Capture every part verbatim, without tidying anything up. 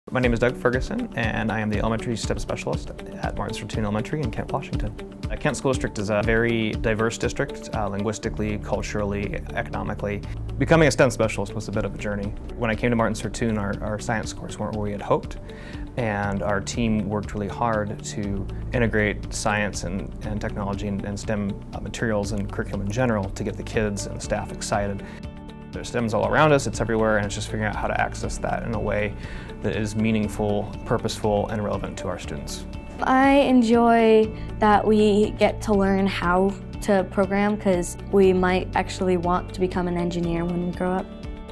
My name is Doug Ferguson, and I am the Elementary STEM Specialist at Martin Sortun Elementary in Kent, Washington. Uh, Kent School District is a very diverse district, uh, linguistically, culturally, economically. Becoming a STEM specialist was a bit of a journey. When I came to Martin Sortun, our, our science scores weren't where we had hoped, and our team worked really hard to integrate science and, and technology and, and STEM materials and curriculum in general to get the kids and the staff excited. There's STEM's all around us, it's everywhere, and it's just figuring out how to access that in a way that is meaningful, purposeful, and relevant to our students. I enjoy that we get to learn how to program because we might actually want to become an engineer when we grow up.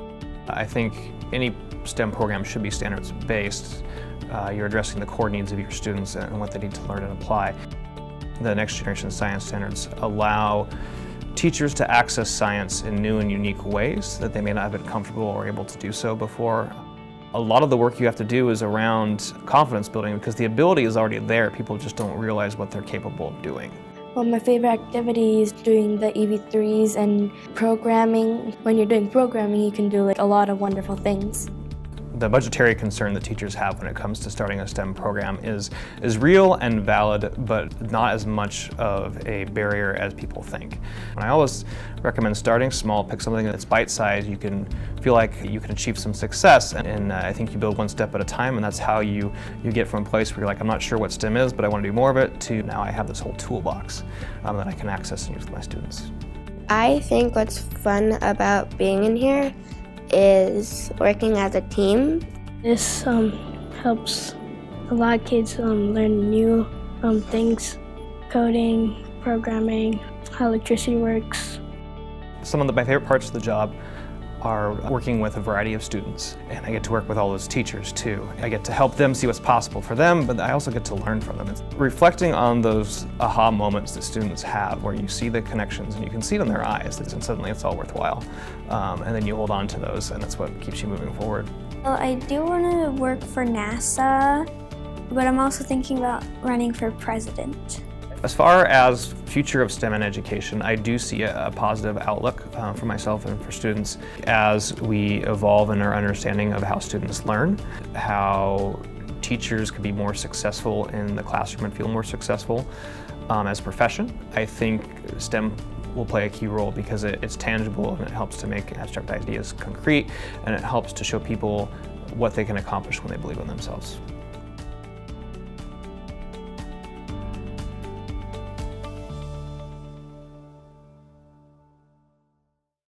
I think any STEM program should be standards-based. Uh, you're addressing the core needs of your students and what they need to learn and apply. The next generation science standards allow teachers to access science in new and unique ways that they may not have been comfortable or able to do so before. A lot of the work you have to do is around confidence building because the ability is already there. People just don't realize what they're capable of doing. Well, my favorite activity is doing the E V threes and programming. When you're doing programming, you can do like a lot of wonderful things. The budgetary concern that teachers have when it comes to starting a STEM program is, is real and valid, but not as much of a barrier as people think. And I always recommend starting small, pick something that's bite-sized, you can feel like you can achieve some success, and uh, I think you build one step at a time, and that's how you, you get from a place where you're like, I'm not sure what STEM is, but I want to do more of it, to now I have this whole toolbox um, that I can access and use with my students. I think what's fun about being in here is working as a team. This um, helps a lot of kids um, learn new um, things, coding, programming, how electricity works. Some of the, my favorite parts of the job are working with a variety of students, and I get to work with all those teachers too. I get to help them see what's possible for them, but I also get to learn from them. It's reflecting on those aha moments that students have where you see the connections and you can see it in their eyes, and suddenly it's all worthwhile. Um, and then you hold on to those, and that's what keeps you moving forward. Well, I do want to work for NASA, but I'm also thinking about running for president. As far as future of STEM in education, I do see a, a positive outlook uh, for myself and for students as we evolve in our understanding of how students learn, how teachers could be more successful in the classroom and feel more successful um, as a profession. I think STEM will play a key role because it, it's tangible and it helps to make abstract ideas concrete, and it helps to show people what they can accomplish when they believe in themselves.